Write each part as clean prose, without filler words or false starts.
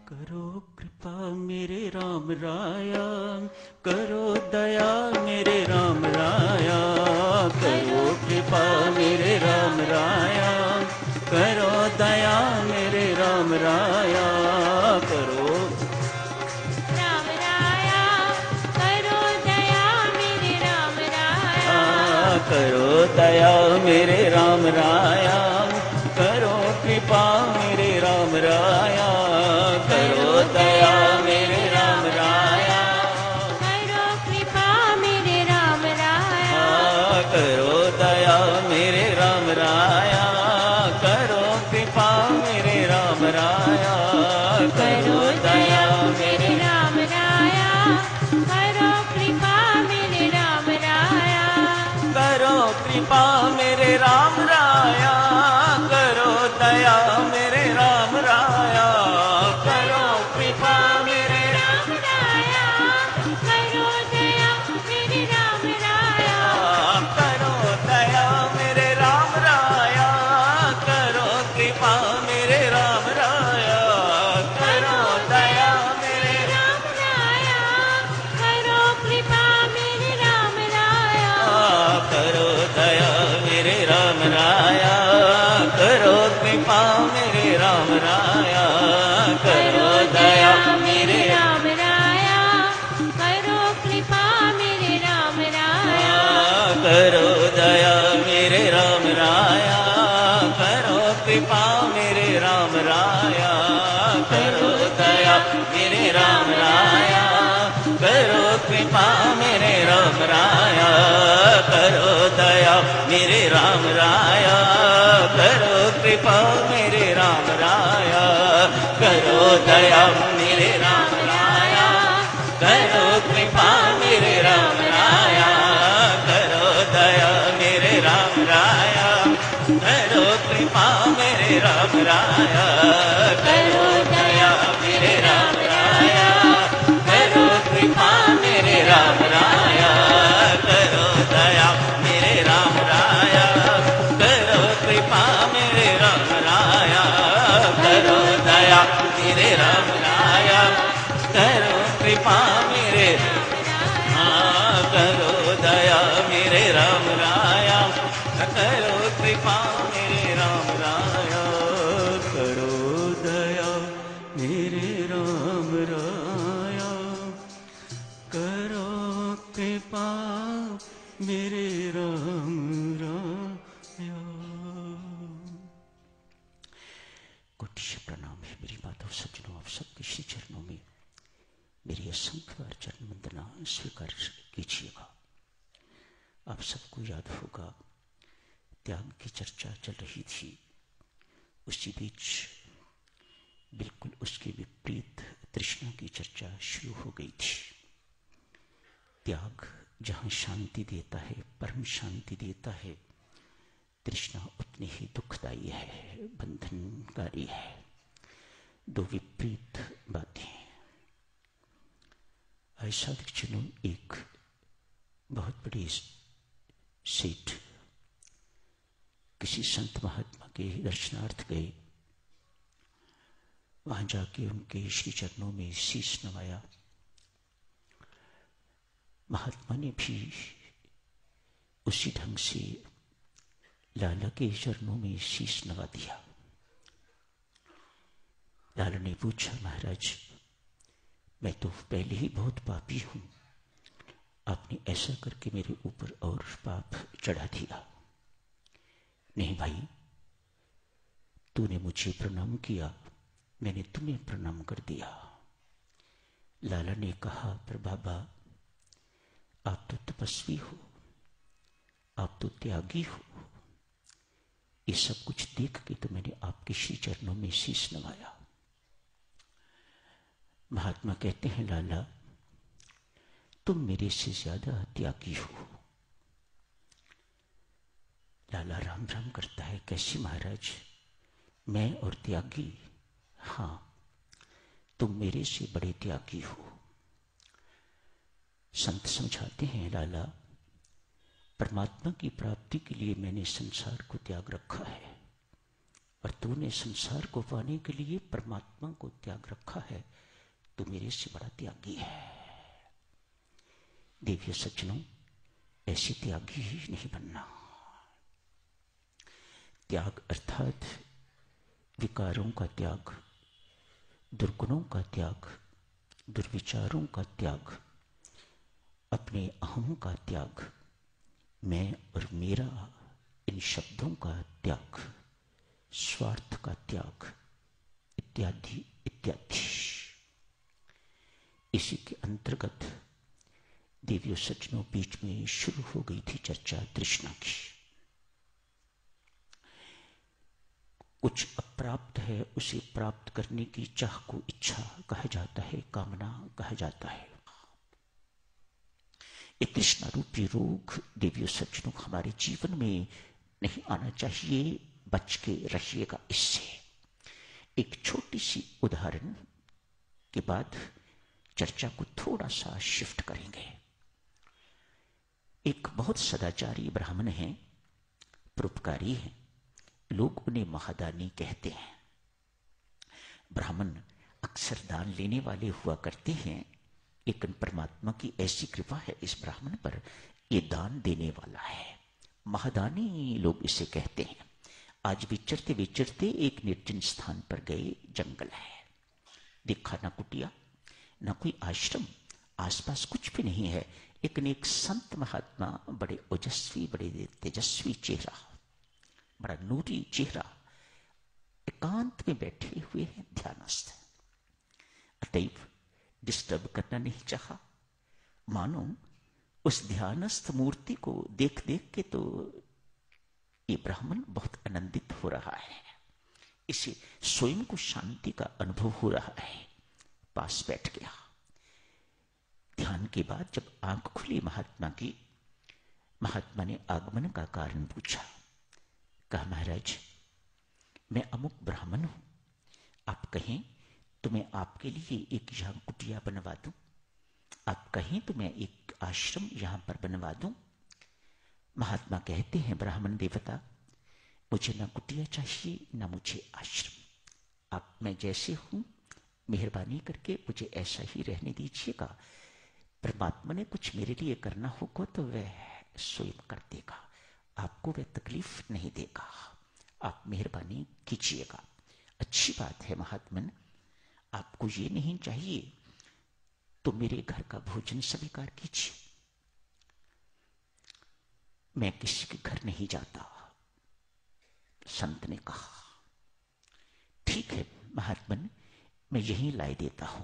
करो कृपा मेरे राम राया, करो दया मेरे राम राया, करो कृपा मेरे राम राया, करो दया मेरे राम राया, करो राम राया, करो दया मेरे राम राया, करो दया मेरे राम राया, करो कृपा मेरे राम राया, करो दया मेरे राम राया, करो कृपा मेरे राम राया, करो दया मेरे राम राया, करो कृपा मेरे राम राया, करो दया मेरे राम राया, करो कृपा मेरे राम राया, करो कृपा मेरे राम राया, करो दया मेरे राम राया, करो कृपा मेरे राम राया, करो दया मेरे राम राया, करो दया मेरे राम राया, करो कृपा मेरे राम राया, करो दया मेरे राम राया, करो कृपा मेरे राम राया, करो दया मेरे राम राया, करो कृपा मेरे राम राया, करो दया मेरे राम राया, करो कृपा मेरे राम राया, करो दया मेरे राम राया, करो कृपा मेरे राम राया, करो दया मेरे राम राया, करो कृपा मेरे राम राया, करो दया मेरे राम राया, करो कृपा मेरे राम राया, करो दया मेरे राम राया, करो कृपा मेरे राम राया, करो दया मेरे राम राया, करो कृपा मेरे राम राया, करो दया मेरे राम राया, करो कृपा मेरे राम राया, करो दया मेरे राम राया, करो कृपा मेरे राम राया, करो दया मेरे राम राया, करो कृपा मेरे करो दया मेरे राम राया, करो कृपा मेरे राम राया, करो दया मेरे राम राया, करो कृपा मेरे राम राया। कोटि प्रणाम है मेरी माता सज्जनों, आप सबके श्री चरणों में मेरी असंख्य बार चरण वंदना स्वीकार कीजिएगा। आप सबको याद होगा त्याग की चर्चा चल रही थी, उसी बीच बिल्कुल उसके विपरीत तृष्णा की चर्चा शुरू हो गई थी। त्याग जहाँ शांति देता है, परम शांति देता है, तृष्णा उतनी ही दुखदायी है, बंधनकारी है। दो विपरीत बातें। ऐसा दीक्षिणों एक बहुत बड़ी सेठ किसी संत महात्मा के दर्शनार्थ गए, वहां जाके उनके श्री चरणों में शीश नवाया। महात्मा ने भी उसी ढंग से लाला के चरणों में शीश नवा दिया। लाला ने पूछा, महाराज मैं तो पहले ही बहुत पापी हूं, आपने ऐसा करके मेरे ऊपर और पाप चढ़ा दिया। नहीं भाई, तूने मुझे प्रणाम किया, मैंने तुम्हें प्रणाम कर दिया। लाला ने कहा, पर बाबा आप तो तपस्वी हो, आप तो त्यागी हो, ये सब कुछ देख के तो मैंने आपके श्री चरणों में शीश नवाया। महात्मा कहते हैं, लाला तुम मेरे से ज्यादा त्यागी हो। लाला राम राम करता है, कैसी महाराज, मैं और त्यागी? हाँ, तुम मेरे से बड़े त्यागी हो। संत समझाते हैं, लाला परमात्मा की प्राप्ति के लिए मैंने संसार को त्याग रखा है, और तूने संसार को पाने के लिए परमात्मा को त्याग रखा है, तू मेरे से बड़ा त्यागी है। देवियों सज्जनों, ऐसे त्यागी ही नहीं बनना। त्याग अर्थात विकारों का त्याग, दुर्गुणों का त्याग, दुर्विचारों का त्याग, अपने अहम का त्याग, मैं और मेरा इन शब्दों का त्याग, स्वार्थ का त्याग, इत्यादि इत्यादि। इसी के अंतर्गत देवियों सज्जनों बीच में शुरू हो गई थी चर्चा तृष्णा की। कुछ अप्राप्त है, उसे प्राप्त करने की चाह को इच्छा कहा जाता है, कामना कहा जाता है। ये तृष्णा रूपी रोग देवियों सज्जनों हमारे जीवन में नहीं आना चाहिए, बच के रहिएगा इससे। एक छोटी सी उदाहरण के बाद चर्चा को थोड़ा सा शिफ्ट करेंगे। एक बहुत सदाचारी ब्राह्मण हैं, परोपकारी हैं, लोग उन्हें महादानी कहते हैं। ब्राह्मण अक्सर दान लेने वाले हुआ करते हैं, लेकिन परमात्मा की ऐसी कृपा है इस ब्राह्मण पर, ये दान देने वाला है, महादानी लोग इसे कहते हैं। आज विचरते विचरते एक निर्जन स्थान पर गए, जंगल है, देखा ना कुटिया ना कोई आश्रम, आसपास कुछ भी नहीं है, लेकिन एक संत महात्मा, बड़े ओजस्वी, बड़े तेजस्वी चेहरा, बड़ा नूरी चेहरा, एकांत में बैठे हुए हैं, ध्यानस्थ। अतएव डिस्टर्ब करना नहीं चाहा। मानो उस ध्यानस्थ मूर्ति को देख देख के तो ये ब्राह्मण बहुत आनंदित हो रहा है, इसे स्वयं को शांति का अनुभव हो रहा है। पास बैठ गया। ध्यान के बाद जब आंख खुली महात्मा की, महात्मा ने आगमन का कारण पूछा। कहा, महाराज मैं अमुक ब्राह्मण हूं, आप कहें तो मैं आपके लिए एक यहां कुटिया बनवा दूं, आप कहें तो मैं एक आश्रम यहां पर बनवा दूं। महात्मा कहते हैं, ब्राह्मण देवता, मुझे ना कुटिया चाहिए ना मुझे आश्रम, आप मैं जैसे हूं मेहरबानी करके मुझे ऐसा ही रहने दीजिएगा। परमात्मा ने कुछ मेरे लिए करना होगा तो वह स्वयं कर देगा, आपको वह तकलीफ नहीं देगा, आप मेहरबानी कीजिएगा। अच्छी बात है महात्मन, आपको ये नहीं चाहिए तो मेरे घर का भोजन स्वीकार कीजिए, मैं किसी के घर नहीं जाता। संत ने कहा, ठीक है महात्मन, मैं यहीं लाई देता हूं।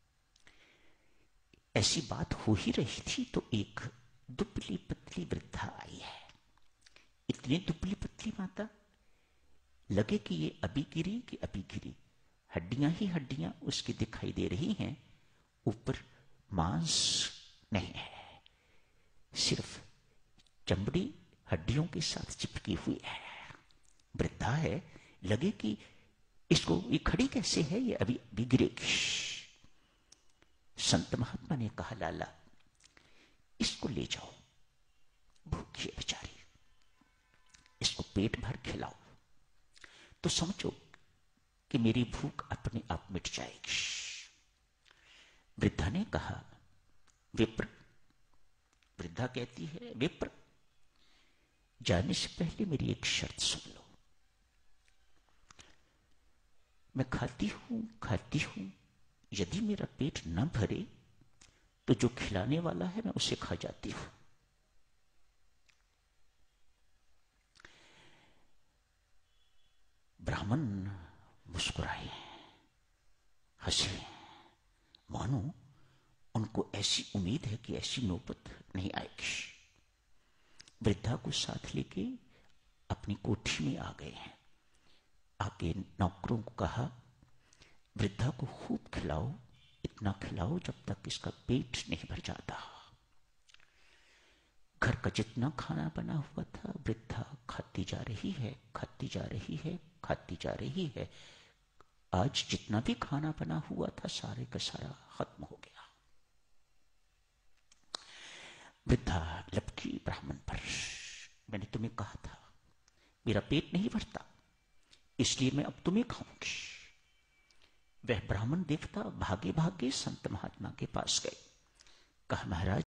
ऐसी बात हो ही रही थी तो एक दुबली पतली वृद्धा आई है। इतनी दुबली पतली माता, लगे कि ये अभी गिरी कि अभी गिरी, हड्डियां ही हड्डियां उसकी दिखाई दे रही हैं, ऊपर मांस नहीं है, सिर्फ चमड़ी हड्डियों के साथ चिपकी हुई है। वृद्धा है, लगे कि इसको ये खड़ी कैसे है, ये अभी अभी गिरेगी। संत महात्मा ने कहा, लाला इसको ले जाओ, भूखी है बेचारी, इसको पेट भर खिलाओ तो समझो कि मेरी भूख अपने आप मिट जाएगी। वृद्धा ने कहा, विप्र, वृद्धा कहती है, विप्र जाने से पहले मेरी एक शर्त सुन लो। मैं खाती हूं, यदि मेरा पेट न भरे तो जो खिलाने वाला है मैं उसे खा जाती हूं। ब्राह्मण मुस्कुराए, हंसे, मानो उनको ऐसी उम्मीद है कि ऐसी नौबत नहीं आएगी। वृद्धा को साथ लेके अपनी कोठी में आ गए हैं। आके नौकरों को कहा, वृद्धा को खूब खिलाओ, इतना खिलाओ जब तक इसका पेट नहीं भर जाता। घर का जितना खाना बना हुआ था, वृद्धा खाती जा रही है, खाती जा रही है, खाती जा रही है। आज जितना भी खाना बना हुआ था सारे का सारा खत्म हो गया। वृद्धा लपकी ब्राह्मण पर, मैंने तुम्हें कहा था मेरा पेट नहीं भरता, इसलिए मैं अब तुम्हें खाऊंगी। वह ब्राह्मण देवता भागे भागे संत महात्मा के पास गए। कहा, महाराज